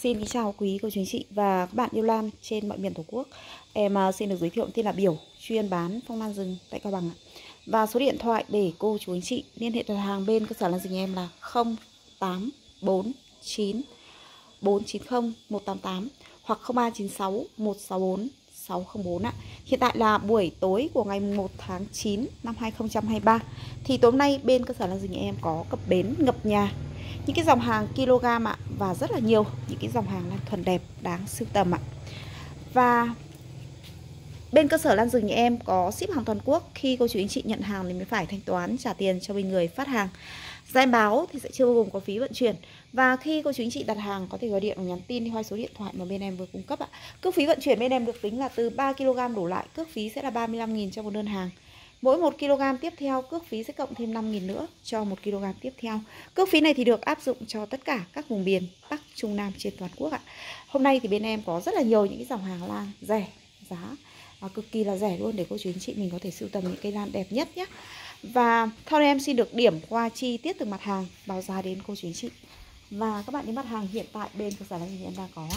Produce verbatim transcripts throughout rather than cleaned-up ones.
Xin kính chào quý cô chú anh chị và các bạn yêu lan trên mọi miền Tổ quốc. Em xin được giới thiệu tên là Biểu, chuyên bán phong lan rừng tại Cao Bằng. Và số điện thoại để cô chú anh chị liên hệ đặt hàng bên cơ sở lan rừng em là không tám bốn chín bốn chín không một tám tám hoặc không ba chín sáu một sáu bốn sáu không bốn ạ. Hiện tại là buổi tối của ngày một tháng chín năm hai nghìn không trăm hai mươi ba. Thì tối nay bên cơ sở lan rừng em có cập bến ngập nhà những cái dòng hàng kg ạ, và rất là nhiều những cái dòng hàng lan thuần đẹp đáng sưu tầm ạ. Và bên cơ sở lan rừng nhà em có ship hàng toàn quốc. Khi cô chú anh chị nhận hàng thì mới phải thanh toán trả tiền cho bên người phát hàng. Giá em báo thì sẽ chưa bao gồm có phí vận chuyển. Và khi cô chú anh chị đặt hàng có thể gọi điện hoặc nhắn tin theo số điện thoại mà bên em vừa cung cấp ạ. Cước phí vận chuyển bên em được tính là từ ba ki lô gam đổ lại, cước phí sẽ là ba mươi lăm nghìn cho một đơn hàng. Mỗi một ki lô gam tiếp theo cước phí sẽ cộng thêm năm nghìn nữa cho một ki lô gam tiếp theo. Cước phí này thì được áp dụng cho tất cả các vùng miền Bắc, Trung, Nam trên toàn quốc ạ. Hôm nay thì bên em có rất là nhiều những cái dòng hàng lan rẻ, giá à, cực kỳ là rẻ luôn để cô chú anh chị mình có thể sưu tầm những cây lan đẹp nhất nhé. Và sau đây em xin được điểm qua chi tiết từng mặt hàng, báo giá đến cô chú anh chị. Và các bạn những mặt hàng hiện tại bên cơ sở lan rừng em đang có ạ.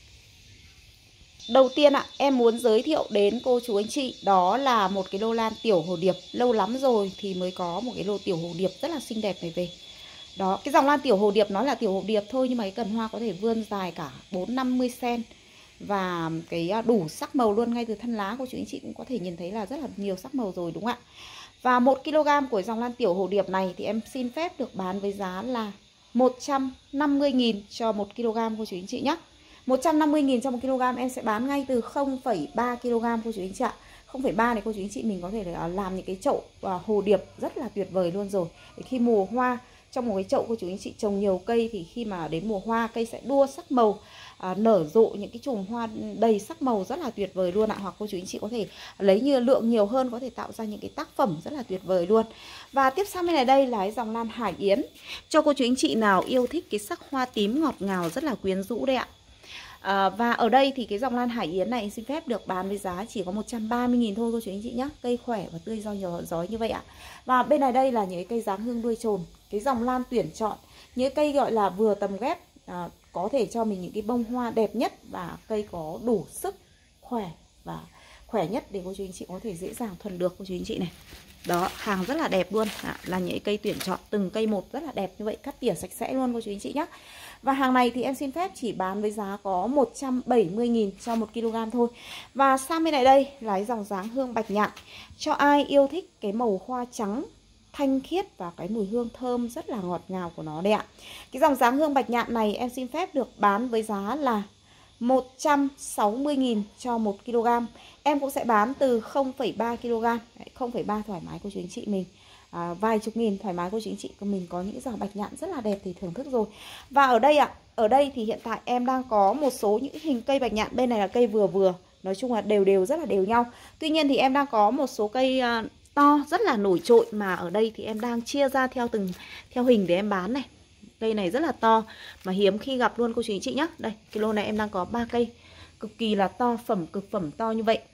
Đầu tiên ạ, em muốn giới thiệu đến cô chú anh chị đó là một cái lô lan tiểu hồ điệp. Lâu lắm rồi thì mới có một cái lô tiểu hồ điệp rất là xinh đẹp này về. Đó, cái dòng lan tiểu hồ điệp nó là tiểu hồ điệp thôi, nhưng mà cái cần hoa có thể vươn dài cả bốn năm mươi xăng-ti-mét. Và cái đủ sắc màu luôn, ngay từ thân lá cô chú anh chị cũng có thể nhìn thấy là rất là nhiều sắc màu rồi đúng không ạ? Và một ki lô gam của dòng lan tiểu hồ điệp này thì em xin phép được bán với giá là một trăm năm mươi nghìn cho một ki lô gam cô chú anh chị nhé. một trăm năm mươi nghìn cho một ki lô gam em sẽ bán ngay từ không phẩy ba ki lô gam cô chú anh chị ạ. không phẩy ba này cô chú anh chị mình có thể làm những cái chậu hồ điệp rất là tuyệt vời luôn rồi. Để khi mùa hoa trong một cái chậu cô chú anh chị trồng nhiều cây thì khi mà đến mùa hoa cây sẽ đua sắc màu, à, nở rộ những cái chùm hoa đầy sắc màu rất là tuyệt vời luôn ạ. Hoặc cô chú anh chị có thể lấy như lượng nhiều hơn, có thể tạo ra những cái tác phẩm rất là tuyệt vời luôn. Và tiếp sang bên này đây là cái dòng lan Hải Yến, cho cô chú anh chị nào yêu thích cái sắc hoa tím ngọt ngào rất là quyến rũ đây ạ. À, và ở đây thì cái dòng lan Hải Yến này xin phép được bán với giá chỉ có một trăm ba mươi nghìn thôi cô chú anh chị nhé. Cây khỏe và tươi do nhiều gió như vậy ạ. Và bên này đây là những cái cây dáng hương đuôi trồn, cái dòng lan tuyển chọn, những cây gọi là vừa tầm ghép, à, có thể cho mình những cái bông hoa đẹp nhất và cây có đủ sức khỏe và khỏe nhất để cô chú anh chị có thể dễ dàng thuần được cô chú anh chị này. Đó, hàng rất là đẹp luôn, à, là những cây tuyển chọn từng cây một rất là đẹp như vậy, cắt tỉa sạch sẽ luôn cô chú anh chị nhé. Và hàng này thì em xin phép chỉ bán với giá có một trăm bảy mươi nghìn cho một ki lô gam thôi. Và sang bên này đây là dòng dáng hương bạch nhạn, cho ai yêu thích cái màu hoa trắng thanh khiết và cái mùi hương thơm rất là ngọt ngào của nó đây ạ. Cái dòng dáng hương bạch nhạn này em xin phép được bán với giá là một trăm sáu mươi nghìn cho một ki lô gam. Em cũng sẽ bán từ không phẩy ba ki lô gam, không phẩy ba thoải mái cô chú anh chị mình. À, vài chục nghìn thoải mái cô chú anh chị của mình có những dòng bạch nhạn rất là đẹp thì thưởng thức rồi. Và ở đây ạ, ở đây thì hiện tại em đang có một số những hình cây bạch nhạn. Bên này là cây vừa vừa, nói chung là đều đều rất là đều nhau. Tuy nhiên thì em đang có một số cây uh, to rất là nổi trội, mà ở đây thì em đang chia ra theo từng theo hình để em bán này. Cây này rất là to mà hiếm khi gặp luôn cô chú anh chị nhé. Đây, cái lô này em đang có ba cây cực kỳ là to, phẩm cực phẩm to như vậy.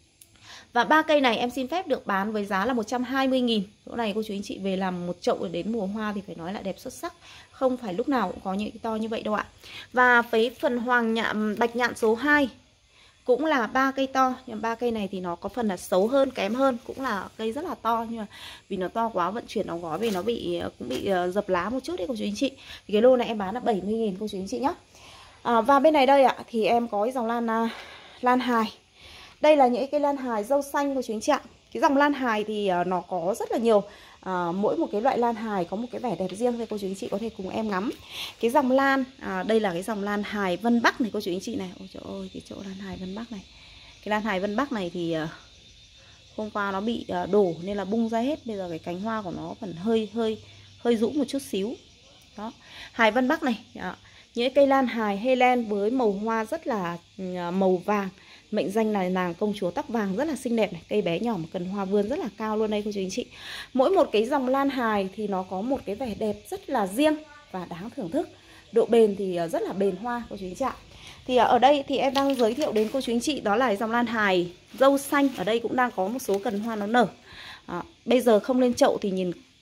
Và ba cây này em xin phép được bán với giá là một trăm hai mươi nghìn. Chỗ này cô chú anh chị về làm một chậu đến mùa hoa thì phải nói là đẹp xuất sắc. Không phải lúc nào cũng có những cái to như vậy đâu ạ. Và với phần hoàng nhạn bạch nhạn số hai cũng là ba cây to, nhưng ba cây này thì nó có phần là xấu hơn, kém hơn, cũng là cây rất là to, nhưng mà vì nó to quá vận chuyển đóng gói vì nó bị cũng bị dập lá một chút đấy cô chú anh chị. Thì cái lô này em bán là bảy mươi nghìn cô chú anh chị nhé. À, và bên này đây ạ thì em có cái dòng lan lan hài. Đây là những cây lan hài dâu xanh của chú anh chị ạ. Cái dòng lan hài thì uh, nó có rất là nhiều, à, mỗi một cái loại lan hài có một cái vẻ đẹp riêng, thì cô chú anh chị có thể cùng em ngắm. Cái dòng lan, à, đây là cái dòng lan hài Vân Bắc này cô chú anh chị này. Ôi trời ơi, cái chỗ lan hài Vân Bắc này. Cái lan hài Vân Bắc này thì uh, hôm qua nó bị uh, đổ nên là bung ra hết. Bây giờ cái cánh hoa của nó phần hơi hơi hơi rũ một chút xíu. Đó, hài Vân Bắc này, đó. Những cây lan hài Helen với màu hoa rất là uh, màu vàng. Mệnh danh là nàng công chúa tóc vàng, rất là xinh đẹp này. Cây bé nhỏ mà cần hoa vươn rất là cao luôn đây cô chú anh chị. Mỗi một cái dòng lan hài thì nó có một cái vẻ đẹp rất là riêng và đáng thưởng thức. Độ bền thì rất là bền hoa cô chú anh chị ạ. Thì ở đây thì em đang giới thiệu đến cô chú anh chị đó là dòng lan hài dâu xanh. Ở đây cũng đang có một số cần hoa nó nở. à, Bây giờ không lên chậu thì nhìn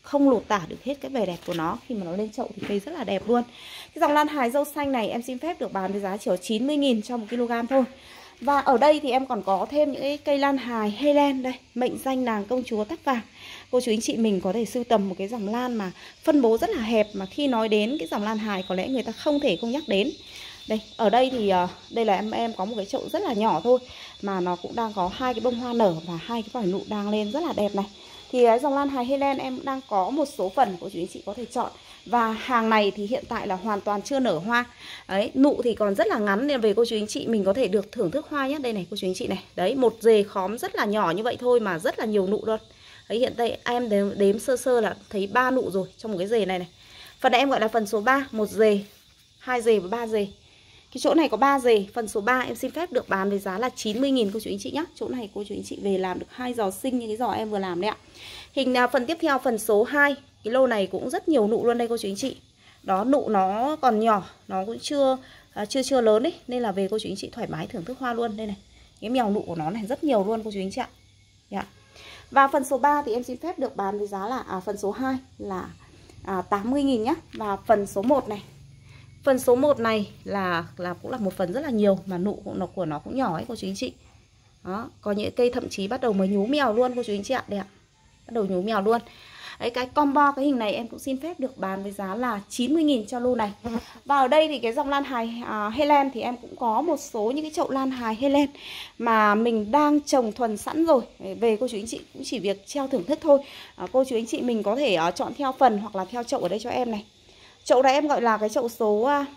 không lột tả được hết cái vẻ đẹp của nó. Khi mà nó lên chậu thì cây rất là đẹp luôn. Cái dòng lan hài dâu xanh này em xin phép được bán với giá chỉ có chín mươi nghìn cho một kg thôi. Và ở đây thì em còn có thêm những cái cây lan hài Helen đây, mệnh danh nàng công chúa tóc vàng. Cô chú anh chị mình có thể sưu tầm một cái dòng lan mà phân bố rất là hẹp, mà khi nói đến cái dòng lan hài có lẽ người ta không thể không nhắc đến. Đây, ở đây thì uh, đây là em em có một cái chậu rất là nhỏ thôi mà nó cũng đang có hai cái bông hoa nở và hai cái vòi nụ đang lên rất là đẹp này. Thì cái dòng lan hài Helen em đang có một số phần của chú anh chị có thể chọn. Và hàng này thì hiện tại là hoàn toàn chưa nở hoa. Đấy, nụ thì còn rất là ngắn nên về cô chú anh chị mình có thể được thưởng thức hoa nhé. Đây này cô chú anh chị này. Đấy, một rề khóm rất là nhỏ như vậy thôi mà rất là nhiều nụ luôn. Đấy, hiện tại em đếm, đếm sơ sơ là thấy ba nụ rồi trong một cái rề này này. Phần này em gọi là phần số ba, một rề, hai rề và ba rề. Cái chỗ này có ba rề, phần số ba em xin phép được bán với giá là chín mươi nghìn cô chú anh chị nhé. Chỗ này cô chú anh chị về làm được hai giò xinh như cái giò em vừa làm đấy ạ. Hình phần tiếp theo phần số hai, cái lô này cũng rất nhiều nụ luôn đây cô chú anh chị. Đó, nụ nó còn nhỏ, nó cũng chưa à, chưa chưa lớn ấy, nên là về cô chú anh chị thoải mái thưởng thức hoa luôn. Đây này, cái mèo nụ của nó này rất nhiều luôn cô chú anh chị ạ. Dạ. Và phần số ba thì em xin phép được bán với giá là à, phần số hai là à, tám mươi nghìn nhé. Và phần số một này, phần số một này là là cũng là một phần rất là nhiều mà nụ của nó, của nó cũng nhỏ ấy cô chú anh chị. Đó, có những cây thậm chí bắt đầu mới nhú mèo luôn cô chú anh chị ạ. Đây ạ, bắt đầu nhú mèo luôn. Đấy, cái combo cái hình này em cũng xin phép được bán với giá là chín mươi nghìn cho lô này. Và ở đây thì cái dòng lan hài uh, Helen thì em cũng có một số những cái chậu lan hài Helen mà mình đang trồng thuần sẵn rồi. Về cô chú anh chị cũng chỉ việc treo thưởng thức thôi. uh, Cô chú anh chị mình có thể uh, chọn theo phần hoặc là theo chậu ở đây cho em này. Chậu này em gọi là cái chậu số uh,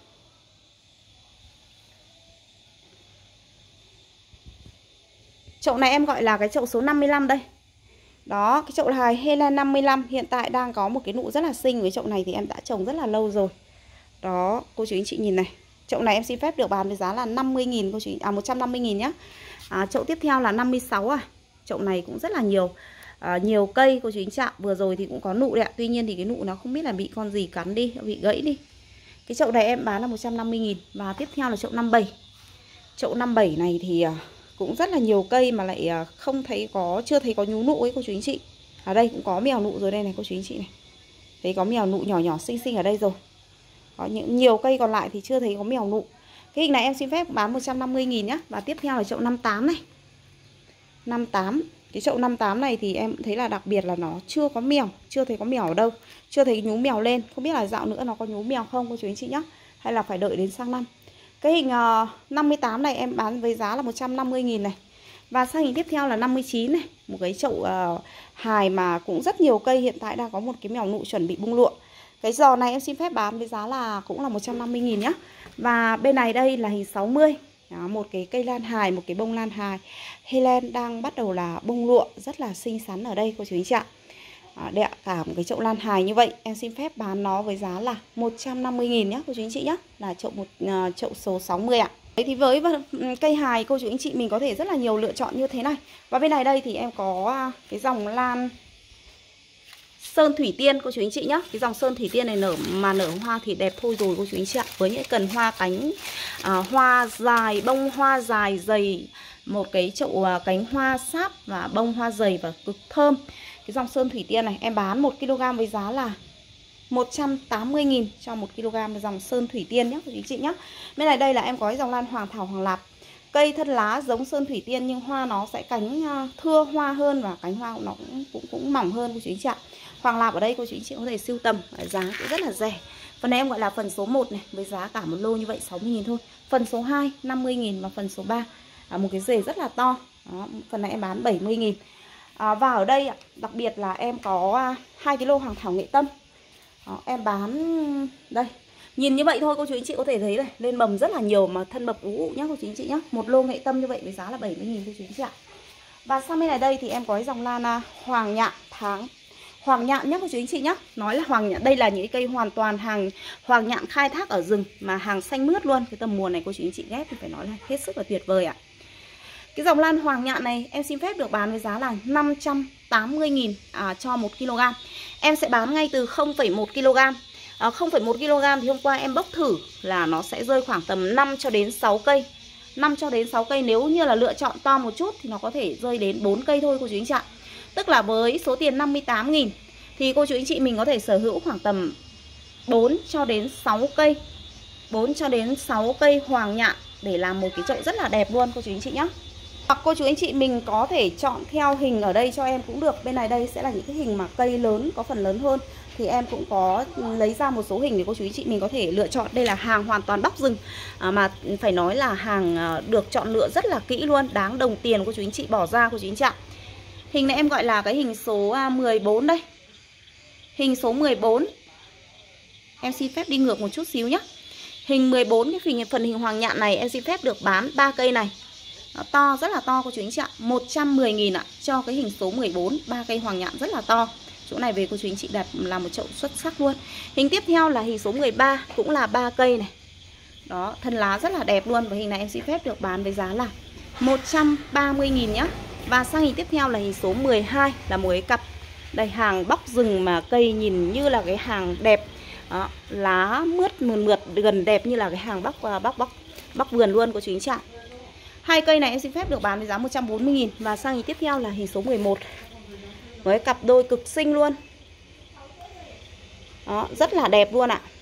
chậu này em gọi là cái chậu số năm mươi lăm đây. Đó, cái chậu hài Helen năm mươi lăm hiện tại đang có một cái nụ rất là xinh. Với chậu này thì em đã trồng rất là lâu rồi. Đó, cô chú anh chị nhìn này. Chậu này em xin phép được bán với giá là năm mươi nghìn cô chú à một trăm năm mươi nghìn nhá. À, chậu tiếp theo là năm mươi sáu à. Chậu này cũng rất là nhiều à, nhiều cây cô chú anh chị ạ. Vừa rồi thì cũng có nụ đấy ạ. Tuy nhiên thì cái nụ nó không biết là bị con gì cắn đi, bị gãy đi. Cái chậu này em bán là một trăm năm mươi nghìn. Và tiếp theo là chậu năm mươi bảy. Chậu năm mươi bảy này thì cũng rất là nhiều cây mà lại không thấy có, chưa thấy có nhú nụ ấy cô chú anh chị. Ở đây cũng có mèo nụ rồi đây này cô chú anh chị này. Thấy có mèo nụ nhỏ nhỏ xinh xinh ở đây rồi. Có những nhiều cây còn lại thì chưa thấy có mèo nụ. Cái hình này em xin phép bán một trăm năm mươi nghìn nhá. Và tiếp theo là chậu năm mươi tám này. năm mươi tám. Cái chậu năm mươi tám này thì em thấy là đặc biệt là nó chưa có mèo, chưa thấy có mèo ở đâu, chưa thấy nhú mèo lên. Không biết là dạo nữa nó có nhú mèo không cô chú anh chị nhá. Hay là phải đợi đến sang năm. Cái hình uh, năm mươi tám này em bán với giá là một trăm năm mươi nghìn này. Và sang hình tiếp theo là năm mươi chín này. Một cái chậu uh, hài mà cũng rất nhiều cây. Hiện tại đang có một cái mèo nụ chuẩn bị bung lụa. Cái giò này em xin phép bán với giá là cũng là một trăm năm mươi nghìn nhá. Và bên này đây là hình sáu mươi. Đó, một cái cây lan hài, một cái bông lan hài Helen đang bắt đầu là bung lụa. Rất là xinh xắn ở đây cô chú anh chị ạ. À, đây ạ, cả một cái chậu lan hài như vậy em xin phép bán nó với giá là một trăm năm mươi nghìn nhé cô chú anh chị nhé. Là chậu một uh, chậu số sáu mươi ạ. Đấy thì với cây hài cô chú anh chị mình có thể rất là nhiều lựa chọn như thế này. Và bên này đây thì em có uh, cái dòng lan Sơn Thủy Tiên cô chú anh chị nhé. Cái dòng Sơn Thủy Tiên này nở mà nở hoa thì đẹp thôi rồi cô chú anh chị ạ. Với những cần hoa cánh uh, hoa dài, bông hoa dài dày, một cái chậu uh, cánh hoa sáp và bông hoa dày và cực thơm. Cái dòng Sơn Thủy Tiên này em bán một ki lô gam với giá là một trăm tám mươi nghìn cho một ki lô gam dòng Sơn Thủy Tiên nhé quý anh chị nhé. Bên này đây là em có cái dòng lan Hoàng Thảo Hoàng Lạp. Cây thân lá giống Sơn Thủy Tiên nhưng hoa nó sẽ cánh thưa hoa hơn và cánh hoa của nó cũng cũng, cũng mỏng hơn quý anh chị ạ. Hoàng Lạp ở đây cô chú anh chị có thể sưu tầm, giá cũng rất là rẻ. Phần này em gọi là phần số một này với giá cả một lô như vậy sáu mươi nghìn thôi. Phần số hai năm mươi nghìn và phần số ba à, một cái rể rất là to. Đó, phần này em bán bảy mươi nghìn. À, và ở đây đặc biệt là em có hai cái lô Hoàng Thảo Nghệ Tâm. Đó, em bán đây. Nhìn như vậy thôi cô chú anh chị có thể thấy này, lên mầm rất là nhiều mà thân mập ú ụ nhá cô chú anh chị nhá. Một lô Nghệ Tâm như vậy với giá là bảy mươi nghìn cô chú anh chị ạ. Và sang bên này đây thì em có cái dòng lan Hoàng Nhạn tháng Hoàng Nhạn nhá cô chú anh chị nhá. Nói là Hoàng Nhạn, đây là những cây hoàn toàn hàng Hoàng Nhạn khai thác ở rừng mà hàng xanh mướt luôn. Cái tầm mùa này cô chú anh chị ghép thì phải nói là hết sức là tuyệt vời ạ. Cái dòng lan Hoàng Nhạn này em xin phép được bán với giá là năm trăm tám mươi nghìn à, cho một ki lô gam. Em sẽ bán ngay từ không phẩy một ki lô gam. à, không phẩy một ki lô gam thì hôm qua em bốc thử là nó sẽ rơi khoảng tầm năm cho đến sáu cây. năm cho đến sáu cây, nếu như là lựa chọn to một chút thì nó có thể rơi đến bốn cây thôi cô chú anh chị ạ. Tức là với số tiền năm mươi tám nghìn thì cô chú anh chị mình có thể sở hữu khoảng tầm bốn cho đến sáu cây, bốn cho đến sáu cây hoàng nhạn để làm một cái chậu rất là đẹp luôn cô chú anh chị nhé. Hoặc cô chú anh chị mình có thể chọn theo hình ở đây cho em cũng được. Bên này đây sẽ là những cái hình mà cây lớn, có phần lớn hơn. Thì em cũng có lấy ra một số hình để cô chú anh chị mình có thể lựa chọn. Đây là hàng hoàn toàn bóc rừng, à, mà phải nói là hàng được chọn lựa rất là kỹ luôn, đáng đồng tiền cô chú anh chị bỏ ra cô chú anh chị ạ. Hình này em gọi là cái hình số mười bốn đây. Hình số mười bốn. Em xin phép đi ngược một chút xíu nhé. Hình mười bốn, cái phần, phần hình hoàng nhạn này em xin phép được bán ba cây này. Nó to, rất là to cô chú anh chị ạ. một trăm mười nghìn ạ, cho cái hình số mười bốn, ba cây hoàng nhạn rất là to. Chỗ này về cô chú anh chị đặt làm một chậu xuất sắc luôn. Hình tiếp theo là hình số mười ba, cũng là ba cây này. Đó, thân lá rất là đẹp luôn. Và hình này em xin phép được bán với giá là một trăm ba mươi nghìn nhá. Và sang hình tiếp theo là hình số mười hai, là một cái cặp. Đây, hàng bóc rừng mà cây nhìn như là cái hàng đẹp. Đó, lá mướt mượt mượt gần đẹp như là cái hàng bóc bóc bóc bóc vườn luôn cô chú anh chị ạ. Hai cây này em xin phép được bán với giá một trăm bốn mươi nghìn. Và sang hình tiếp theo là hình số mười một, với cặp đôi cực xinh luôn. Đó, rất là đẹp luôn ạ.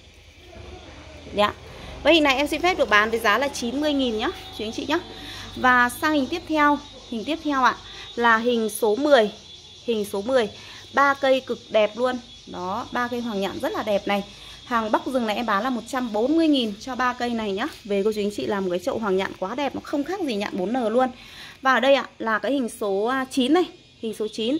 Dạ. Với hình này em xin phép được bán với giá là chín mươi nghìn nhá, chú anh chị nhá. Và sang hình tiếp theo, hình tiếp theo ạ là hình số mười. Hình số mười, ba cây cực đẹp luôn. Đó, ba cây hoàng nhạn rất là đẹp này. Hàng bóc rừng này em bán là một trăm bốn mươi nghìn cho ba cây này nhá. Về cô chú anh chị làm một cái chậu hoàng nhạn quá đẹp, nó không khác gì nhạn bốn N luôn. Và ở đây ạ là cái hình số chín này, hình số chín.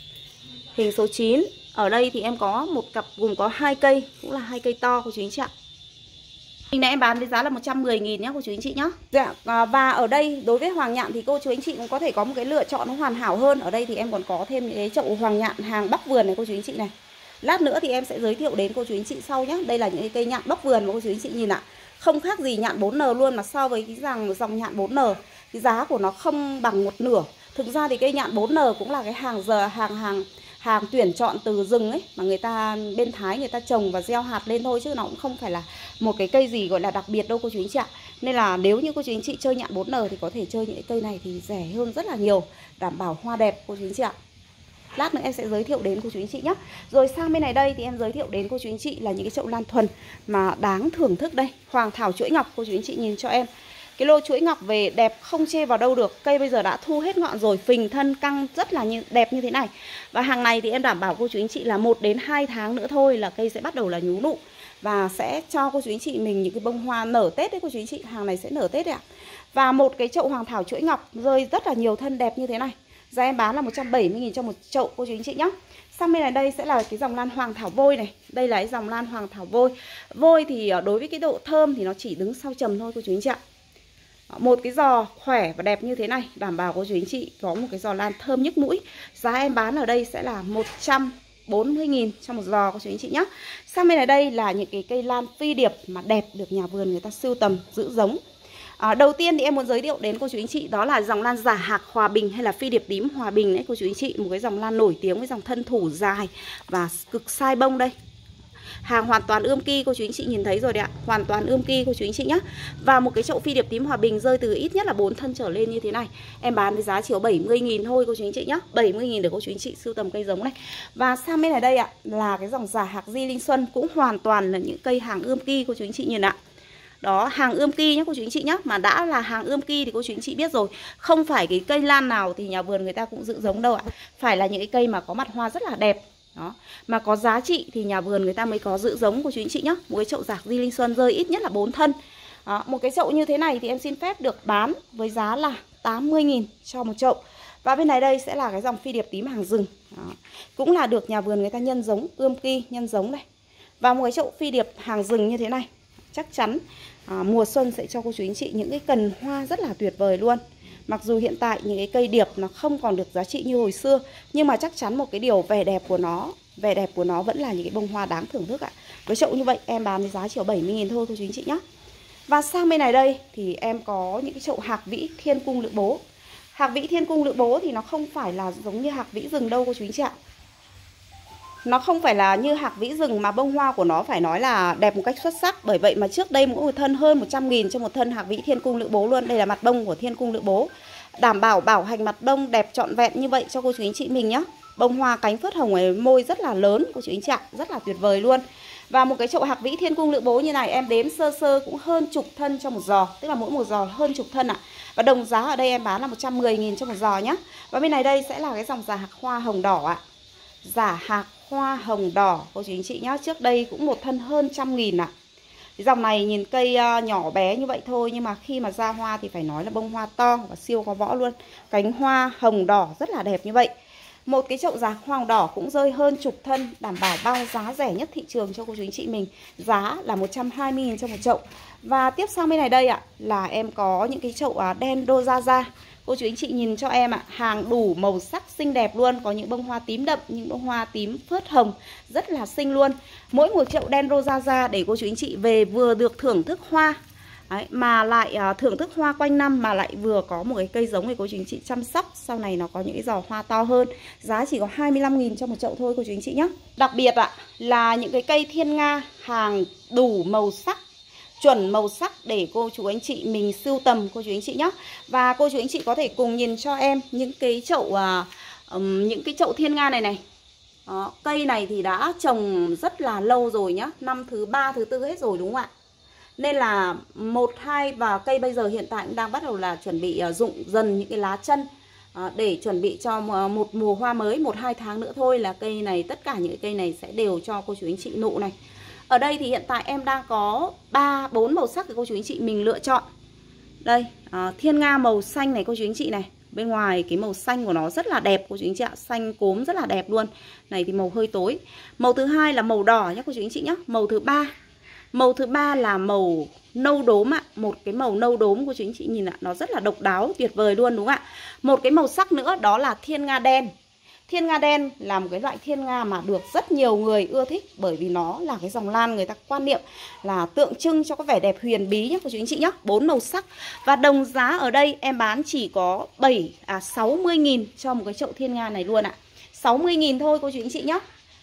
Hình số chín, ở đây thì em có một cặp gồm có hai cây, cũng là hai cây to cô chú anh chị ạ. Hình này em bán với giá là một trăm mười nghìn nhá cô chú anh chị nhá. Dạ, và ở đây đối với hoàng nhạn thì cô chú anh chị cũng có thể có một cái lựa chọn nó hoàn hảo hơn. Ở đây thì em còn có thêm những cái chậu hoàng nhạn hàng bóc vườn này cô chú anh chị này. Lát nữa thì em sẽ giới thiệu đến cô chú anh chị sau nhé. Đây là những cái cây nhạn bóc vườn mà cô chú anh chị nhìn ạ. Không khác gì nhạn bốn N luôn, mà so với cái dòng dòng nhạn bốn N cái giá của nó không bằng một nửa. Thực ra thì cây nhạn bốn N cũng là cái hàng giờ hàng hàng hàng tuyển chọn từ rừng ấy, mà người ta bên Thái người ta trồng và gieo hạt lên thôi, chứ nó cũng không phải là một cái cây gì gọi là đặc biệt đâu cô chú anh chị ạ. Nên là nếu như cô chú anh chị chơi nhạn bốn N thì có thể chơi những cái cây này thì rẻ hơn rất là nhiều, đảm bảo hoa đẹp cô chú anh chị ạ. Lát nữa em sẽ giới thiệu đến cô chú anh chị nhé. Rồi sang bên này đây thì em giới thiệu đến cô chú anh chị là những cái chậu lan thuần mà đáng thưởng thức đây. Hoàng thảo chuỗi ngọc, cô chú anh chị nhìn cho em. Cái lô chuỗi ngọc về đẹp không chê vào đâu được. Cây bây giờ đã thu hết ngọn rồi, phình thân căng rất là như, đẹp như thế này. Và hàng này thì em đảm bảo cô chú anh chị là một đến hai tháng nữa thôi là cây sẽ bắt đầu là nhú nụ. Và sẽ cho cô chú anh chị mình những cái bông hoa nở Tết đấy cô chú anh chị. Hàng này sẽ nở Tết đấy ạ. Và một cái chậu hoàng thảo chuỗi ngọc rơi rất là nhiều thân đẹp như thế này. Giá em bán là một trăm bảy mươi nghìn cho một chậu cô chú anh chị nhé. Sang bên này đây sẽ là cái dòng lan hoàng thảo vôi này. Đây là cái dòng lan hoàng thảo vôi. Vôi thì đối với cái độ thơm thì nó chỉ đứng sau trầm thôi cô chú anh chị ạ. Một cái giò khỏe và đẹp như thế này, đảm bảo cô chú anh chị có một cái giò lan thơm nhức mũi. Giá em bán ở đây sẽ là một trăm bốn mươi nghìn cho một giò cô chú anh chị nhé. Sang bên này đây là những cái cây lan phi điệp mà đẹp, được nhà vườn người ta sưu tầm giữ giống. À, đầu tiên thì em muốn giới thiệu đến cô chú anh chị đó là dòng lan giả hạc hòa bình hay là phi điệp tím hòa bình đấy cô chú anh chị. Một cái dòng lan nổi tiếng với dòng thân thủ dài và cực sai bông đây. Hàng hoàn toàn ươm ki cô chú anh chị nhìn thấy rồi đấy ạ. Hoàn toàn ươm ki cô chú anh chị nhé. Và một cái chậu phi điệp tím hòa bình rơi từ ít nhất là bốn thân trở lên như thế này. Em bán với giá chỉ có bảy mươi nghìn thôi cô chú anh chị nhé. bảy mươi nghìn để cô chú anh chị sưu tầm cây giống này. Và sang bên này đây ạ là cái dòng giả hạc di linh xuân, cũng hoàn toàn là những cây hàng ươm ki cô chú anh chị nhìn ạ. Đó, hàng ươm ki nhé cô chú anh chị nhé. Mà đã là hàng ươm ki thì cô chú anh chị biết rồi, không phải cái cây lan nào thì nhà vườn người ta cũng giữ giống đâu ạ. Phải là những cái cây mà có mặt hoa rất là đẹp. Đó, mà có giá trị thì nhà vườn người ta mới có giữ giống cô chú anh chị nhé. Một cái chậu giạc di linh xuân rơi ít nhất là bốn thân. Đó, một cái chậu như thế này thì em xin phép được bán với giá là tám mươi nghìn cho một chậu. Và bên này đây sẽ là cái dòng phi điệp tím hàng rừng. Đó, cũng là được nhà vườn người ta nhân giống, ươm ki, nhân giống này. Và một cái chậu phi điệp hàng rừng như thế này chắc chắn à, mùa xuân sẽ cho cô chú anh chị những cái cần hoa rất là tuyệt vời luôn. Mặc dù hiện tại những cái cây điệp nó không còn được giá trị như hồi xưa, nhưng mà chắc chắn một cái điều vẻ đẹp của nó, vẻ đẹp của nó vẫn là những cái bông hoa đáng thưởng thức ạ. Với chậu như vậy em bán với giá chỉ có bảy mươi nghìn thôi cô chú anh chị nhé. Và sang bên này đây thì em có những cái chậu hạc vĩ thiên cung lự bố. Hạc vĩ thiên cung lự bố thì nó không phải là giống như hạc vĩ rừng đâu cô chú anh chị ạ. Nó không phải là như hạc vĩ rừng mà bông hoa của nó phải nói là đẹp một cách xuất sắc. Bởi vậy mà trước đây mỗi một thân hơn một trăm nghìn cho một thân hạc vĩ thiên cung lự bố luôn. Đây là mặt bông của thiên cung lự bố. Đảm bảo bảo hành mặt bông đẹp trọn vẹn như vậy cho cô chú anh chị mình nhé. Bông hoa cánh phớt hồng ở môi rất là lớn cô chú anh chị ạ, rất là tuyệt vời luôn. Và một cái chậu hạc vĩ thiên cung lữ bố như này em đếm sơ sơ cũng hơn chục thân cho một giò, tức là mỗi một giò hơn chục thân ạ. Và đồng giá ở đây em bán là một trăm mười nghìn cho một giò nhá. Và bên này đây sẽ là cái dòng giả hạc hoa hồng đỏ ạ. Giả hạc hoa hồng đỏ cô chú anh chị nhá, trước đây cũng một thân hơn trăm nghìn ạ. Cái dòng này nhìn cây nhỏ bé như vậy thôi, nhưng mà khi mà ra hoa thì phải nói là bông hoa to và siêu có võ luôn. Cánh hoa hồng đỏ rất là đẹp như vậy. Một cái chậu giả hoa hồng đỏ cũng rơi hơn chục thân, đảm bảo bao giá rẻ nhất thị trường cho cô chú anh chị mình. Giá là một trăm hai mươi nghìn cho một chậu. Và tiếp sang bên này đây ạ, là em có những cái chậu đen đô ra ra. Cô chú anh chị nhìn cho em ạ, hàng đủ màu sắc xinh đẹp luôn. Có những bông hoa tím đậm, những bông hoa tím phớt hồng rất là xinh luôn. Mỗi một chậu đen đô ra ra để cô chú anh chị về vừa được thưởng thức hoa. Đấy, mà lại à, thưởng thức hoa quanh năm, mà lại vừa có một cái cây giống để cô chú anh chị chăm sóc. Sau này nó có những cái giò hoa to hơn. Giá chỉ có hai mươi lăm nghìn cho một chậu thôi cô chú anh chị nhé. Đặc biệt ạ, là những cái cây thiên nga hàng đủ màu sắc, chuẩn màu sắc để cô chú anh chị mình sưu tầm cô chú anh chị nhé. Và cô chú anh chị có thể cùng nhìn cho em những cái chậu à, um, những cái chậu thiên nga này này. Đó, cây này thì đã trồng rất là lâu rồi nhá, năm thứ ba thứ tư hết rồi đúng không ạ? Nên là một hai và cây bây giờ hiện tại cũng đang bắt đầu là chuẩn bị uh, rụng dần những cái lá chân uh, để chuẩn bị cho một mùa hoa mới. Một hai tháng nữa thôi là cây này, tất cả những cây này sẽ đều cho cô chú anh chị nụ này. Ở đây thì hiện tại em đang có ba bốn màu sắc để cô chú anh chị mình lựa chọn. Đây, uh, thiên nga màu xanh này cô chú anh chị này. Bên ngoài cái màu xanh của nó rất là đẹp cô chú anh chị ạ, xanh cốm rất là đẹp luôn. Này thì màu hơi tối. Màu thứ hai là màu đỏ nhé cô chú anh chị nhé. Màu thứ ba Màu thứ ba là màu nâu đốm ạ. Một cái màu nâu đốm cô chú anh chị nhìn ạ, nó rất là độc đáo, tuyệt vời luôn đúng không ạ? Một cái màu sắc nữa đó là thiên nga đen. Thiên nga đen là một cái loại thiên nga mà được rất nhiều người ưa thích, bởi vì nó là cái dòng lan người ta quan niệm là tượng trưng cho cái vẻ đẹp huyền bí nhé cô chú anh chị nhé. Bốn màu sắc. Và đồng giá ở đây em bán chỉ có bảy à sáu mươi nghìn cho một cái chậu thiên nga này luôn ạ. sáu mươi nghìn thôi cô chú anh chị nhé.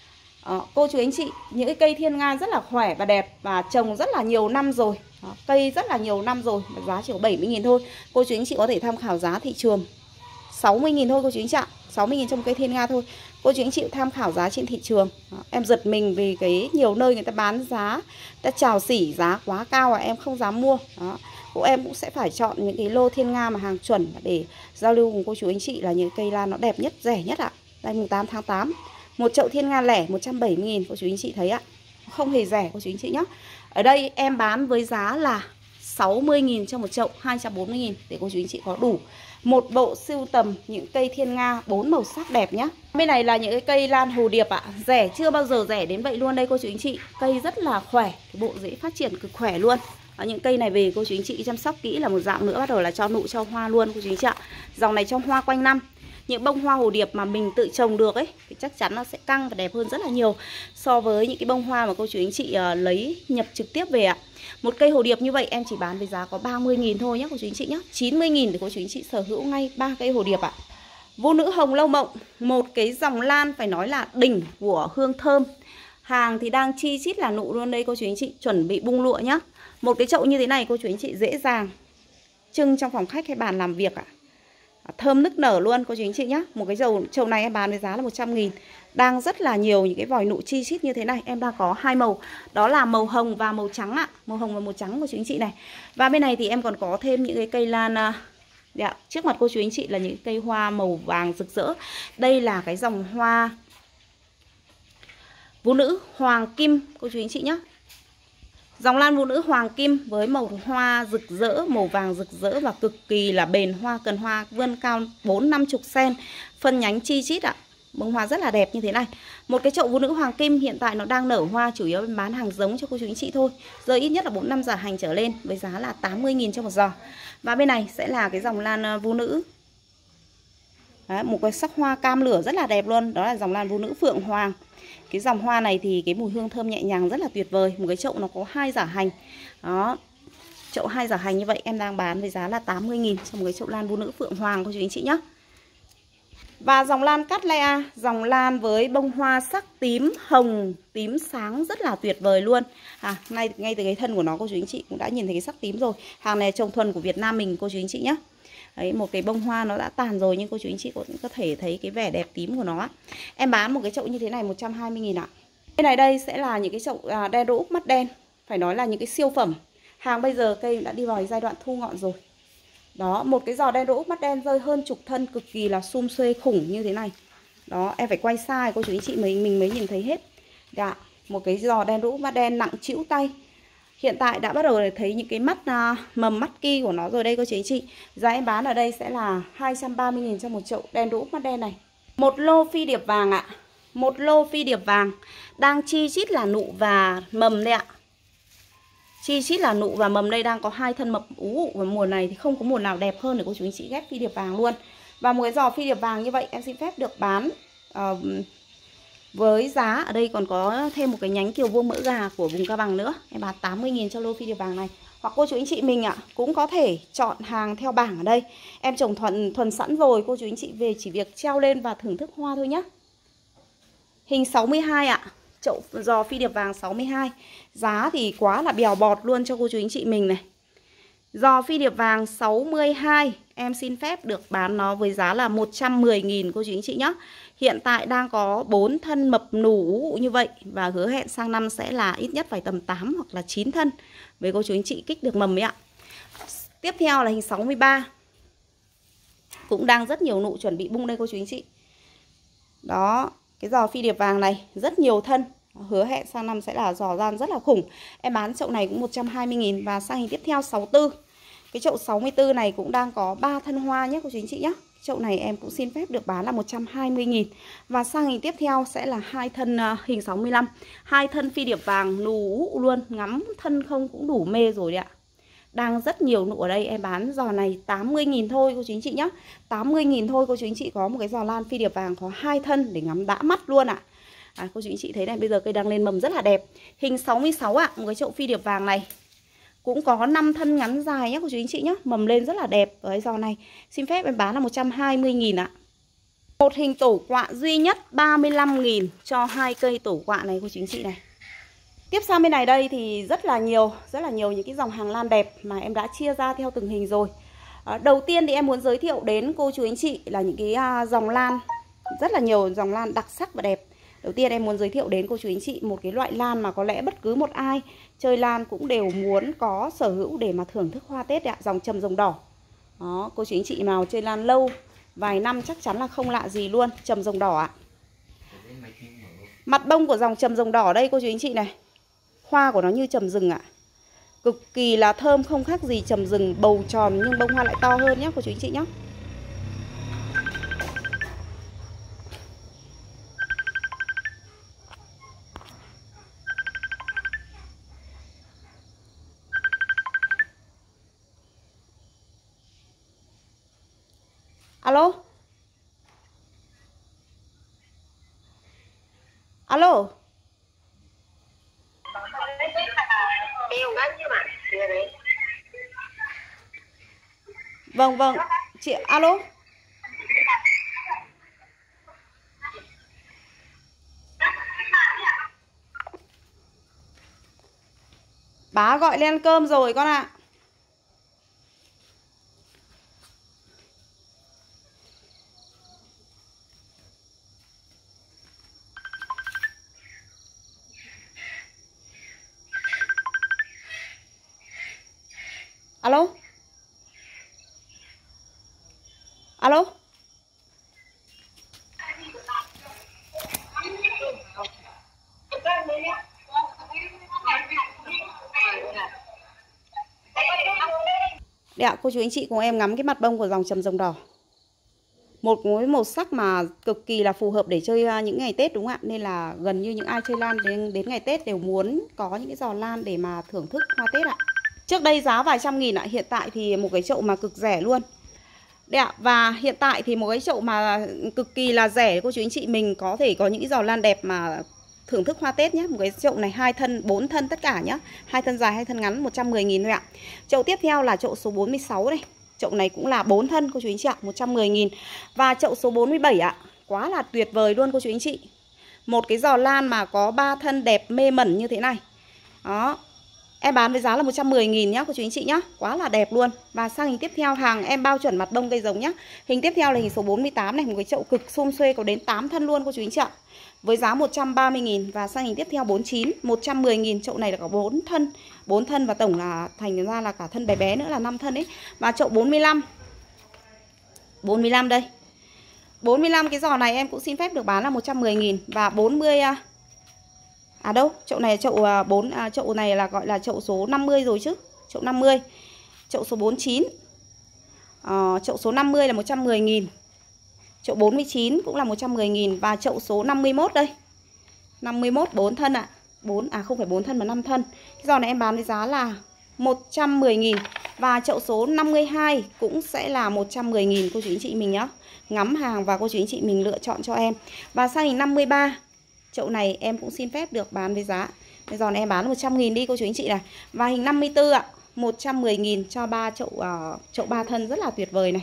Đó, cô chú anh chị, những cái cây thiên nga rất là khỏe và đẹp và trồng rất là nhiều năm rồi. Đó, cây rất là nhiều năm rồi, giá chỉ có bảy mươi nghìn thôi. Cô chú anh chị có thể tham khảo giá thị trường. sáu mươi nghìn thôi cô chú anh chị ạ. sáu mươi nghìn trong cây thiên nga thôi. Cô chú anh chị tham khảo giá trên thị trường. Đó, em giật mình vì cái nhiều nơi người ta bán giá, người ta chào xỉ giá quá cao à, em không dám mua. Đó, cô em cũng sẽ phải chọn những cái lô thiên nga mà hàng chuẩn để giao lưu cùng cô chú anh chị là những cây lan nó đẹp nhất, rẻ nhất ạ. Đây mùng tám tháng tám. Một chậu thiên nga lẻ một trăm bảy mươi nghìn cô chú anh chị thấy ạ. Không hề rẻ cô chú anh chị nhé. Ở đây em bán với giá là sáu mươi nghìn cho một chậu, hai trăm bốn mươi nghìn để cô chú anh chị có đủ một bộ sưu tầm những cây thiên nga bốn màu sắc đẹp nhá. Bên này là những cái cây lan hồ điệp ạ, rẻ chưa bao giờ rẻ đến vậy luôn đây cô chú anh chị. Cây rất là khỏe, cái bộ rễ phát triển cực khỏe luôn. Ở những cây này về cô chú anh chị chăm sóc kỹ là một dạng nữa bắt đầu là cho nụ cho hoa luôn cô chú anh chị ạ. Dòng này cho hoa quanh năm. Những bông hoa hồ điệp mà mình tự trồng được ấy thì chắc chắn nó sẽ căng và đẹp hơn rất là nhiều so với những cái bông hoa mà cô chú anh chị uh, lấy nhập trực tiếp về ạ. Một cây hồ điệp như vậy em chỉ bán với giá có ba mươi nghìn thôi nhé cô chú anh chị nhé. chín mươi nghìn để cô chú anh chị sở hữu ngay ba cây hồ điệp ạ. Vũ nữ hồng lâu mộng, một cái dòng lan phải nói là đỉnh của hương thơm. Hàng thì đang chi chít là nụ luôn đây cô chú anh chị, chuẩn bị bung lụa nhá. Một cái chậu như thế này cô chú anh chị dễ dàng trưng trong phòng khách hay bàn làm việc ạ. Thơm nức nở luôn cô chú anh chị nhé. Một cái dầu chậu này em bán với giá là một trăm nghìn. Đang rất là nhiều những cái vòi nụ chi chít như thế này. Em đang có hai màu, đó là màu hồng và màu trắng ạ. Màu hồng và màu trắng của chú anh chị này. Và bên này thì em còn có thêm những cái cây lan dạ, trước mặt cô chú anh chị là những cây hoa màu vàng rực rỡ. Đây là cái dòng hoa vũ nữ hoàng kim cô chú anh chị nhé. Dòng lan vũ nữ hoàng kim với màu hoa rực rỡ, màu vàng rực rỡ và cực kỳ là bền hoa, cần hoa vươn cao bốn năm mươi xen, phân nhánh chi chít ạ. Bông hoa rất là đẹp như thế này. Một cái chậu vũ nữ hoàng kim hiện tại nó đang nở hoa, chủ yếu bán hàng giống cho cô chú anh chị thôi. Rơi ít nhất là bốn năm giỏ hành trở lên với giá là tám mươi nghìn cho một giò. Và bên này sẽ là cái dòng lan vũ nữ. Đấy, một cái sắc hoa cam lửa rất là đẹp luôn, đó là dòng lan vũ nữ phượng hoàng. Cái dòng hoa này thì cái mùi hương thơm nhẹ nhàng rất là tuyệt vời. Một cái chậu nó có hai giỏ hành. Đó. Chậu hai giỏ hành như vậy em đang bán với giá là tám mươi nghìn cho một cái chậu lan vũ nữ phượng hoàng cô chú anh chị nhé. Và dòng lan Cattleya, dòng lan với bông hoa sắc tím hồng, tím sáng rất là tuyệt vời luôn. À, ngay ngay từ cái thân của nó cô chú anh chị cũng đã nhìn thấy cái sắc tím rồi. Hàng này trồng thuần của Việt Nam mình cô chú anh chị nhé. Đấy, một cái bông hoa nó đã tàn rồi nhưng cô chú anh chị cũng có thể thấy cái vẻ đẹp tím của nó. Em bán một cái chậu như thế này một trăm hai mươi nghìn ạ. Bên này đây sẽ là những cái chậu à, đen đỗ úc mắt đen, phải nói là những cái siêu phẩm. Hàng bây giờ cây đã đi vào giai đoạn thu ngọn rồi. Đó, một cái giò đen đỗ úc mắt đen rơi hơn chục thân, cực kỳ là sum xuê khủng như thế này. Đó, em phải quay xa cô chú anh chị mình mình mới nhìn thấy hết. Dạ, một cái giò đen đỗ úc mắt đen nặng trĩu tay. Hiện tại đã bắt đầu thấy những cái mắt à, mầm mắt ki của nó rồi đây cô chú anh chị. Giá em bán ở đây sẽ là hai trăm ba mươi nghìn cho một chậu đen đỗ úc mắt đen này. Một lô phi điệp vàng ạ. Một lô phi điệp vàng đang chi chít là nụ và mầm đây ạ. Chi chít là nụ và mầm đây đang có hai thân mập ú, và mùa này thì không có mùa nào đẹp hơn để cô chú anh chị ghép phi điệp vàng luôn. Và một cái giò phi điệp vàng như vậy em xin phép được bán uh, với giá ở đây còn có thêm một cái nhánh kiều vuông mỡ gà của vùng Cao Bằng nữa. Em bán tám mươi nghìn cho lô phi điệp vàng này. Hoặc cô chú anh chị mình ạ à, cũng có thể chọn hàng theo bảng ở đây. Em trồng thuần thuần sẵn rồi, cô chú anh chị về chỉ việc treo lên và thưởng thức hoa thôi nhé. Hình sáu mươi hai ạ. À. Chậu giò phi điệp vàng sáu mươi hai. Giá thì quá là bèo bọt luôn cho cô chú anh chị mình này. Giò phi điệp vàng sáu mươi hai, em xin phép được bán nó với giá là một trăm mười nghìn cô chú anh chị nhé. Hiện tại đang có bốn thân mập nủ như vậy. Và hứa hẹn sang năm sẽ là ít nhất phải tầm tám hoặc là chín thân với cô chú anh chị kích được mầm ấy ạ. Tiếp theo là hình sáu mươi ba. Cũng đang rất nhiều nụ chuẩn bị bung đây cô chú anh chị. Đó, cái giò phi điệp vàng này rất nhiều thân. Hứa hẹn sang năm sẽ là giò gian rất là khủng. Em bán chậu này cũng một trăm hai mươi nghìn. Và sang hình tiếp theo sáu mươi tư. Cái chậu sáu mươi tư này cũng đang có ba thân hoa nhé cô chú anh chị nhé. Chậu này em cũng xin phép được bán là một trăm hai mươi nghìn. Và sang hình tiếp theo sẽ là hai thân uh, hình sáu mươi lăm. Hai thân phi điệp vàng nụ luôn. Ngắm thân không cũng đủ mê rồi đấy ạ. Đang rất nhiều nụ ở đây. Em bán giò này tám mươi nghìn thôi cô chú anh chị nhé. tám mươi nghìn thôi cô chú anh chị có một cái giò lan phi điệp vàng có hai thân để ngắm đã mắt luôn ạ. À, cô chú anh chị thấy này, bây giờ cây đang lên mầm rất là đẹp. Hình sáu mươi sáu ạ, một cái chậu phi điệp vàng này cũng có năm thân ngắn dài nhé cô chú anh chị nhé. Mầm lên rất là đẹp. Ở cái giò này xin phép em bán là một trăm hai mươi nghìn ạ. Một hình tổ quạ duy nhất ba mươi lăm nghìn cho hai cây tổ quạ này cô chú anh chị này. Tiếp sang bên này đây thì rất là nhiều, rất là nhiều những cái dòng hàng lan đẹp mà em đã chia ra theo từng hình rồi. à, Đầu tiên thì em muốn giới thiệu đến cô chú anh chị là những cái uh, dòng lan, rất là nhiều dòng lan đặc sắc và đẹp. Đầu tiên em muốn giới thiệu đến cô chú anh chị một cái loại lan mà có lẽ bất cứ một ai chơi lan cũng đều muốn có sở hữu để mà thưởng thức hoa Tết ạ, dòng trầm rồng đỏ. Đó, cô chú anh chị nào chơi lan lâu vài năm chắc chắn là không lạ gì luôn, trầm rồng đỏ ạ. Mặt bông của dòng trầm rồng đỏ đây cô chú anh chị này. Hoa của nó như trầm rừng ạ. Cực kỳ là thơm, không khác gì trầm rừng, bầu tròn nhưng bông hoa lại to hơn nhé cô chú anh chị nhé. Alo. Alo. Vâng vâng, chị alo. Bá gọi lên ăn cơm rồi con ạ. Alo. Alo. Đấy ạ, cô chú anh chị cùng em ngắm cái mặt bông của dòng trầm rồng đỏ. Một cái màu sắc mà cực kỳ là phù hợp để chơi những ngày Tết đúng không ạ? Nên là gần như những ai chơi lan đến, đến ngày Tết đều muốn có những cái giò lan để mà thưởng thức hoa Tết ạ. Trước đây giá vài trăm nghìn ạ, hiện tại thì một cái chậu mà cực rẻ luôn. Đấy ạ, và hiện tại thì một cái chậu mà cực kỳ là rẻ cô chú anh chị mình có thể có những cái giò lan đẹp mà thưởng thức hoa Tết nhé. Một cái chậu này hai thân, bốn thân tất cả nhé. Hai thân dài, hai thân ngắn, một trăm mười nghìn thôi ạ. Chậu tiếp theo là chậu số bốn mươi sáu đây. Chậu này cũng là bốn thân cô chú anh chị ạ, một trăm mười nghìn. Và chậu số bốn mươi bảy ạ, quá là tuyệt vời luôn cô chú anh chị. Một cái giò lan mà có ba thân đẹp mê mẩn như thế này. Đó, em bán với giá là một trăm mười nghìn nhá cô chú anh chị nhá, quá là đẹp luôn. Và sang hình tiếp theo, hàng em bao chuẩn mặt đông cây giống nhá. Hình tiếp theo là hình số bốn mươi tám này, một cái chậu cực xum xuê có đến tám thân luôn cô chú anh chị ạ. Với giá một trăm ba mươi nghìn. Và sang hình tiếp theo bốn mươi chín, một trăm mười nghìn. Chậu này là có bốn thân, bốn thân và tổng là thành ra là cả thân bé bé nữa là năm thân ấy. Và chậu bốn mươi lăm. bốn mươi lăm đây. bốn mươi lăm cái giò này em cũng xin phép được bán là một trăm mười nghìn. Và bốn mươi à đâu, chậu này chậu bốn à, chậu này là gọi là chậu số năm mươi rồi chứ. Chậu năm mươi. Chậu số bốn mươi chín. À, chậu số năm mươi là một trăm mười nghìn. Chậu bốn mươi chín cũng là một trăm mười nghìn. Và chậu số năm mươi mốt đây. năm mươi mốt bốn thân ạ. À. bốn à không phải bốn thân mà năm thân. Cái giò này em bán với giá là một trăm mười nghìn. Và chậu số năm mươi hai cũng sẽ là một trăm mười nghìn cô chú anh chị mình nhá. Ngắm hàng và cô chú anh chị mình lựa chọn cho em. Và sang hình năm mươi ba. Chậu này em cũng xin phép được bán với giá. Bây giờ này em bán một trăm nghìn đi cô chú anh chị này. Và hình năm mươi tư ạ, một trăm mười nghìn cho ba chậu uh, chậu ba thân rất là tuyệt vời này.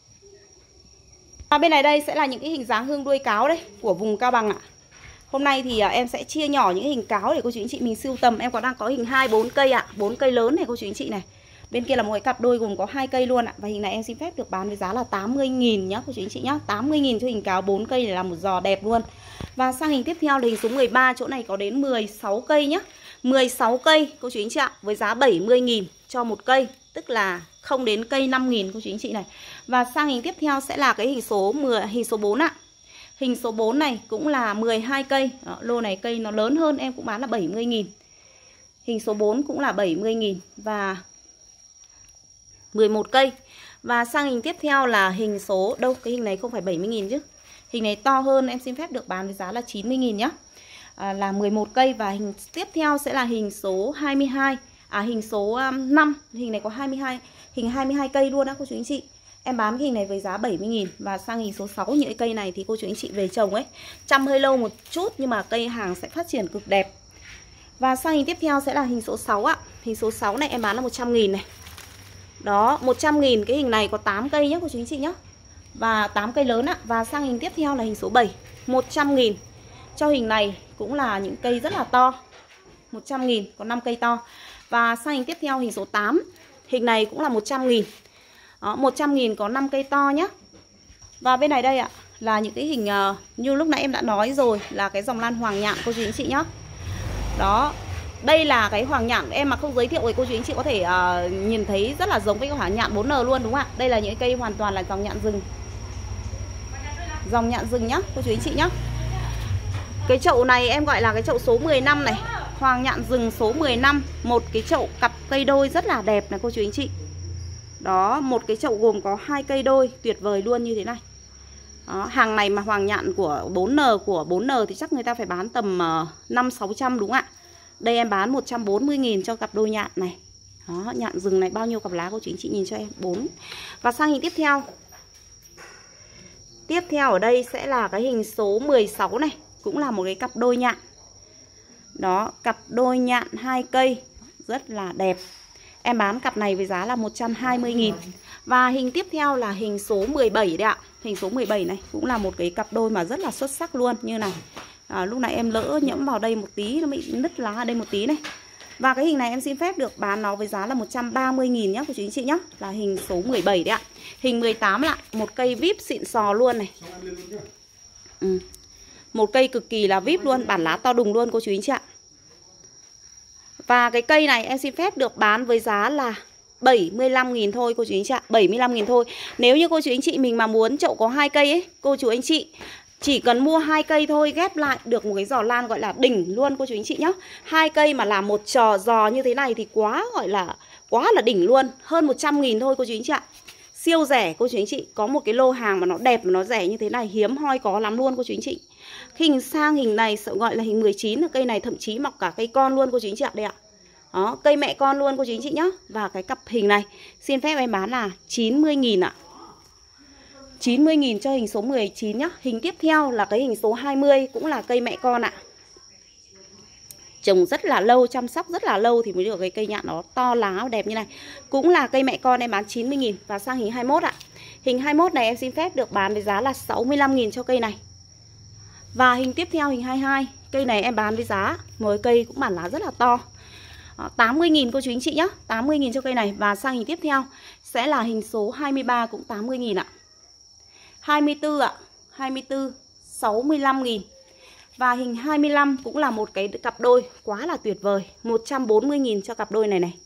Và bên này đây sẽ là những cái hình dáng hương đuôi cáo đây của vùng Cao Bằng ạ. Hôm nay thì uh, em sẽ chia nhỏ những cái hình cáo để cô chú anh chị mình sưu tầm. Em còn đang có hình hai bốn cây ạ, bốn cây lớn này cô chú anh chị này. Bên kia là một cái cặp đôi gồm có hai cây luôn ạ. Và hình này em xin phép được bán với giá là tám mươi nghìn nhá cô chú anh chị nhá. tám mươi nghìn cho hình cáo bốn cây để làm một giò đẹp luôn. Và sang hình tiếp theo là hình số mười ba, chỗ này có đến mười sáu cây nhá. mười sáu cây cô chú anh chị ạ, với giá bảy mươi nghìn cho một cây, tức là không đến cây năm nghìn cô chú anh chị này. Và sang hình tiếp theo sẽ là cái hình số mười, hình số bốn ạ. Hình số bốn này cũng là mười hai cây. Đó, lô này cây nó lớn hơn em cũng bán là bảy mươi nghìn. Hình số bốn cũng là bảy mươi nghìn và mười một cây. Và sang hình tiếp theo là hình số đâu, cái hình này không phải bảy mươi nghìn chứ. Hình này to hơn, em xin phép được bán với giá là chín mươi nghìn nhá. À, là mười một cây. Và hình tiếp theo sẽ là hình số hai mươi hai. À hình số um, năm. Hình này có hai mươi hai, hình hai mươi hai cây luôn á cô chú anh chị. Em bán cái hình này với giá bảy mươi nghìn. Và sang hình số sáu, những cái cây này thì cô chú anh chị về trồng ấy, chăm hơi lâu một chút nhưng mà cây hàng sẽ phát triển cực đẹp. Và sang hình tiếp theo sẽ là hình số sáu ạ. Hình số sáu này em bán là một trăm nghìn này. Đó, một trăm nghìn. Cái hình này có tám cây nhé cô chú anh chị nhé. Và tám cây lớn ạ. Và sang hình tiếp theo là hình số bảy, một trăm nghìn. Cho hình này cũng là những cây rất là to, một trăm nghìn, có năm cây to. Và sang hình tiếp theo hình số tám. Hình này cũng là một trăm nghìn. Đó, một trăm nghìn có năm cây to nhé. Và bên này đây ạ, là những cái hình uh, như lúc nãy em đã nói rồi, là cái dòng lan hoàng nhạn cô chú anh chị nhé. Đó, đây là cái hoàng nhạn em mà không giới thiệu thì cô chú anh chị có thể uh, nhìn thấy rất là giống với cái hoàng nhạn bốn N luôn đúng không ạ? Đây là những cây hoàn toàn là dòng nhạn rừng. Dòng nhạn rừng nhá cô chú anh chị nhá. Cái chậu này em gọi là cái chậu số mười lăm này, hoàng nhạn rừng số mười lăm. Một cái chậu cặp cây đôi rất là đẹp này cô chú anh chị. Đó, một cái chậu gồm có hai cây đôi tuyệt vời luôn như thế này. Đó, hàng này mà hoàng nhạn của bốn N của bốn N thì chắc người ta phải bán tầm uh, năm sáu trăm đúng không ạ? Đây em bán một trăm bốn mươi nghìn cho cặp đôi nhạn này. Đó, nhạn rừng này bao nhiêu cặp lá cô chú anh chị nhìn cho em, bốn. Và sang hình tiếp theo. Tiếp theo ở đây sẽ là cái hình số mười sáu này, cũng là một cái cặp đôi nhạn. Đó, cặp đôi nhạn hai cây rất là đẹp. Em bán cặp này với giá là một trăm hai mươi nghìn. Và hình tiếp theo là hình số mười bảy đấy ạ. Hình số mười bảy này cũng là một cái cặp đôi mà rất là xuất sắc luôn như này. À, lúc này em lỡ nhẫm vào đây một tí, nó bị nứt lá ở đây một tí này. Và cái hình này em xin phép được bán nó với giá là một trăm ba mươi nghìn nhá cô chú anh chị nhá. Là hình số mười bảy đấy ạ. Hình mười tám lại, một cây vip xịn sò luôn này. Ừ. Một cây cực kỳ là vip luôn, bản lá to đùng luôn cô chú anh chị ạ. Và cái cây này em xin phép được bán với giá là bảy mươi lăm nghìn thôi cô chú anh chị ạ. bảy mươi lăm nghìn thôi. Nếu như cô chú anh chị mình mà muốn chậu có hai cây ấy, cô chú anh chị chỉ cần mua hai cây thôi, ghép lại được một cái giò lan gọi là đỉnh luôn cô chú anh chị nhá. Hai cây mà làm một trò giò như thế này thì quá gọi là quá là đỉnh luôn. Hơn một trăm nghìn thôi cô chú anh chị ạ. Siêu rẻ cô chú anh chị. Có một cái lô hàng mà nó đẹp mà nó rẻ như thế này hiếm hoi có lắm luôn cô chú anh chị. Hình sang hình này sẽ gọi là hình mười chín. Cây này thậm chí mọc cả cây con luôn cô chú anh chị ạ. Đây ạ. Đó, cây mẹ con luôn cô chú anh chị nhá. Và cái cặp hình này xin phép em bán là chín mươi nghìn ạ. chín mươi nghìn cho hình số mười chín nhá. Hình tiếp theo là cái hình số hai mươi, cũng là cây mẹ con ạ. Trồng rất là lâu, chăm sóc rất là lâu thì mới được cái cây nhãn nó to lá đẹp như này. Cũng là cây mẹ con em bán chín mươi nghìn. Và sang hình hai mươi mốt ạ. Hình hai mươi mốt này em xin phép được bán với giá là sáu mươi lăm nghìn cho cây này. Và hình tiếp theo hình hai mươi hai, cây này em bán với giá mỗi cây cũng bản lá rất là to, tám mươi nghìn cô chú anh chị nhé, tám mươi nghìn cho cây này. Và sang hình tiếp theo sẽ là hình số hai mươi ba cũng tám mươi nghìn ạ. hai mươi tư ạ, hai mươi tư sáu mươi lăm nghìn. Và hình hai mươi lăm cũng là một cái cặp đôi quá là tuyệt vời, một trăm bốn mươi nghìn cho cặp đôi này này.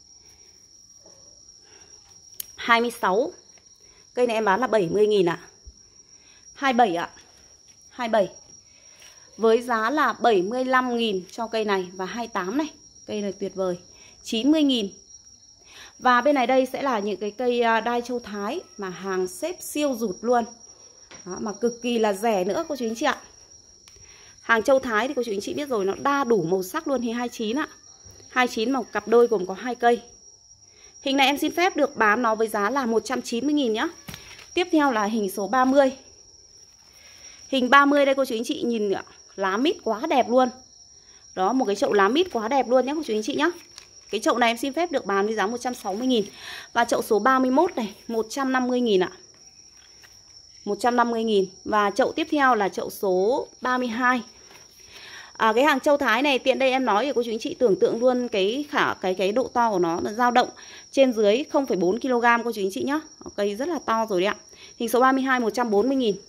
hai mươi sáu, cây này em bán là bảy mươi nghìn ạ. hai mươi bảy ạ, hai mươi bảy với giá là bảy mươi lăm nghìn cho cây này. Và hai mươi tám này, cây này tuyệt vời, chín mươi nghìn. Và bên này đây sẽ là những cái cây đai châu Thái mà hàng xếp siêu rụt luôn. Đó, mà cực kỳ là rẻ nữa cô chú anh chị ạ. Hàng châu Thái thì cô chú anh chị biết rồi, nó đa đủ màu sắc luôn. Thì hai mươi chín ạ, hai mươi chín màu cặp đôi gồm có hai cây. Hình này em xin phép được bán nó với giá là một trăm chín mươi nghìn nhá. Tiếp theo là hình số ba mươi. Hình ba mươi đây cô chú anh chị nhìn ạ, lá mít quá đẹp luôn. Đó, một cái chậu lá mít quá đẹp luôn nhé cô chú anh chị nhé. Cái chậu này em xin phép được bán với giá một trăm sáu mươi nghìn. Và chậu số ba mươi mốt này, một trăm năm mươi nghìn ạ. một trăm năm mươi nghìn. Và chậu tiếp theo là chậu số ba mươi hai. À, cái hàng châu Thái này tiện đây em nói để cô chú anh chị tưởng tượng luôn cái khả cái cái độ to của nó là dao động trên dưới không phẩy bốn ki lô gam cô chú anh chị nhá. Cây rất là to rồi đấy ạ. Hình số ba mươi hai một trăm bốn mươi nghìn.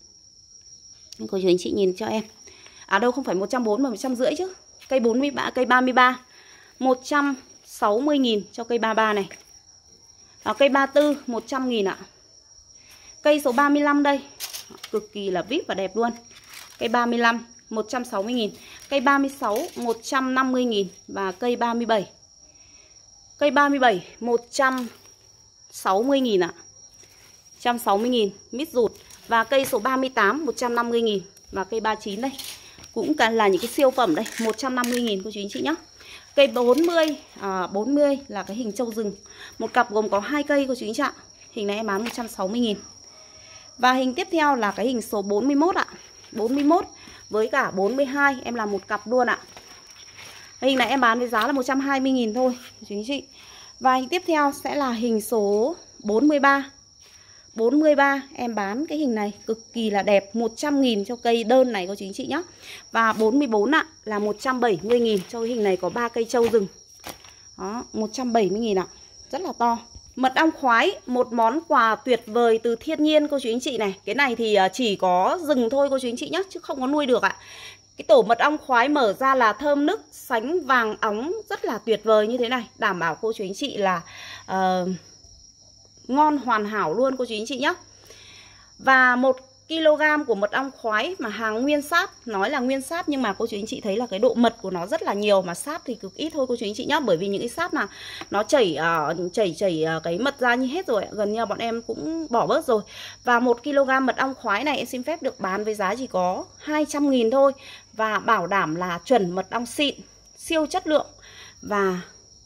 Cô chú anh chị nhìn cho em. À đâu không phải một trăm bốn mươi mà một trăm rưỡi chứ. Cây bốn mươi ba, cây ba mươi ba một trăm sáu mươi nghìn cho cây ba mươi ba này. À, cây ba mươi tư một trăm nghìn ạ. Cây số ba mươi lăm đây, cực kỳ là vip và đẹp luôn. Cây ba mươi lăm một trăm sáu mươi nghìn. Cây ba mươi sáu một trăm năm mươi nghìn. Và cây ba mươi bảy. Cây ba mươi bảy một trăm sáu mươi nghìn ạ. một trăm sáu mươi nghìn, mít rụt. Và cây số ba mươi tám một trăm năm mươi nghìn. Và cây ba mươi chín đây cũng là những cái siêu phẩm đây, một trăm năm mươi nghìn cô chú anh chị nhé. Cây bốn mươi, à, bốn mươi là cái hình châu rừng. Một cặp gồm có hai cây cô chú anh chị ạ. Hình này em bán một trăm sáu mươi nghìn. Và hình tiếp theo là cái hình số bốn mươi mốt ạ. bốn mươi mốt với cả bốn mươi hai em làm một cặp luôn ạ. Hình này em bán với giá là một trăm hai mươi nghìn thôi cô chú anh chị. Và hình tiếp theo sẽ là hình số bốn mươi ba. bốn mươi ba em bán cái hình này cực kỳ là đẹp, một trăm nghìn cho cây đơn này cô chú anh chị nhé. Và bốn mươi bốn ạ là một trăm bảy mươi nghìn cho cái hình này có ba cây trâu rừng. Đó, một trăm bảy mươi nghìn ạ. Rất là to. Mật ong khoái, một món quà tuyệt vời từ thiên nhiên cô chú anh chị này. Cái này thì chỉ có rừng thôi cô chú anh chị nhé, chứ không có nuôi được ạ. Cái tổ mật ong khoái mở ra là thơm nức, sánh vàng óng rất là tuyệt vời như thế này. Đảm bảo cô chú anh chị là uh, ngon hoàn hảo luôn cô chú anh chị nhé. Và một ki lô gam của mật ong khoái mà hàng nguyên sáp, nói là nguyên sáp nhưng mà cô chú anh chị thấy là cái độ mật của nó rất là nhiều, mà sáp thì cực ít thôi cô chú anh chị nhé. Bởi vì những cái sáp mà nó chảy uh, chảy chảy uh, cái mật ra như hết rồi, gần như bọn em cũng bỏ bớt rồi. Và một ki lô gam mật ong khoái này em xin phép được bán với giá chỉ có hai trăm nghìn thôi. Và bảo đảm là chuẩn mật ong xịn, siêu chất lượng và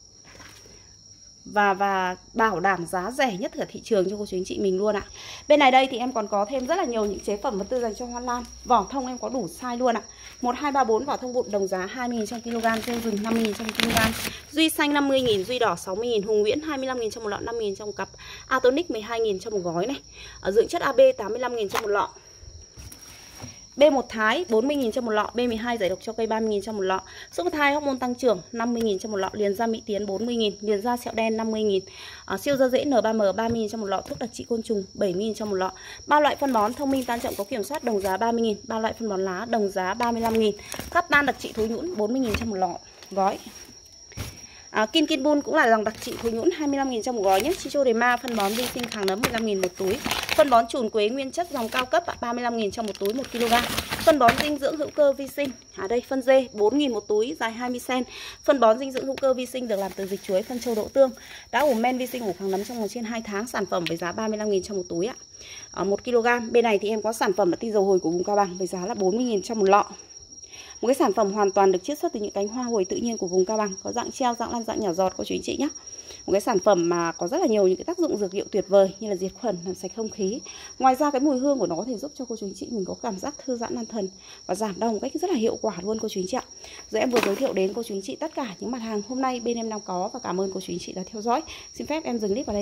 Và và bảo đảm giá rẻ nhất ở thị trường cho cô chú anh chị mình luôn ạ. Bên này đây thì em còn có thêm rất là nhiều những chế phẩm vật tư dành cho hoa lan. Vỏ thông em có đủ size luôn ạ. một, hai, ba, bốn vỏ thông vụn đồng giá hai mươi nghìn trong kg, châu rừng năm mươi nghìn trong kg, duy xanh năm mươi nghìn, duy đỏ sáu mươi nghìn, hùng nguyễn hai mươi lăm nghìn trong một lọ, năm mươi nghìn trong một cặp, Atonic mười hai nghìn trong một gói này. Ở dưỡng chất a bê tám mươi lăm nghìn trong một lọ. B một Thái bốn mươi nghìn trong một lọ, B mười hai giải độc cho cây ba mươi nghìn trong một lọ, Super Thai hormone tăng trưởng năm mươi nghìn trong một lọ, liền da Mỹ Tiến bốn mươi nghìn, liền da sẹo đen năm mươi nghìn, à, siêu da dễ N ba M ba mươi nghìn trong một lọ, thuốc đặc trị côn trùng bảy mươi nghìn trong một lọ. Ba loại phân bón thông minh tan trọng có kiểm soát đồng giá ba mươi nghìn, ba loại phân bón lá đồng giá ba mươi lăm nghìn, cắt tan đặc trị thối nhũn bốn mươi nghìn trong một lọ gói. À, Kin Kin Bun cũng là dòng đặc trị thối nhũn hai mươi lăm nghìn trong một gói nhé. Chichodema phân bón vi sinh kháng nấm mười lăm nghìn một túi. Phân bón trùn quế nguyên chất dòng cao cấp ba mươi lăm nghìn trong một túi một ki lô gam. Phân bón dinh dưỡng hữu cơ vi sinh. À đây phân dê bốn nghìn một túi dài hai mươi xăng-ti-mét. Phân bón dinh dưỡng hữu cơ vi sinh được làm từ dịch chuối, phân trâu đậu tương. Đã ủ men vi sinh ủ kháng nấm trong vòng trên hai tháng, sản phẩm với giá ba mươi lăm nghìn trong một túi ạ. À, một ki lô gam. Bên này thì em có sản phẩm là tinh dầu hồi của vùng Cao Bằng với giá là bốn mươi nghìn trong một lọ. Một cái sản phẩm hoàn toàn được chiết xuất từ những cánh hoa hồi tự nhiên của vùng Cao Bằng, có dạng treo, dạng lăn, dạng nhỏ giọt cô chú anh chị nhé. Một cái sản phẩm mà có rất là nhiều những cái tác dụng dược liệu tuyệt vời như là diệt khuẩn, làm sạch không khí. Ngoài ra cái mùi hương của nó có thể giúp cho cô chú anh chị mình có cảm giác thư giãn an thần và giảm đau một cách rất là hiệu quả luôn cô chú anh chị ạ. Rồi em vừa giới thiệu đến cô chú anh chị tất cả những mặt hàng hôm nay bên em đang có, và cảm ơn cô chú anh chị đã theo dõi. Xin phép em dừng clip vào đây.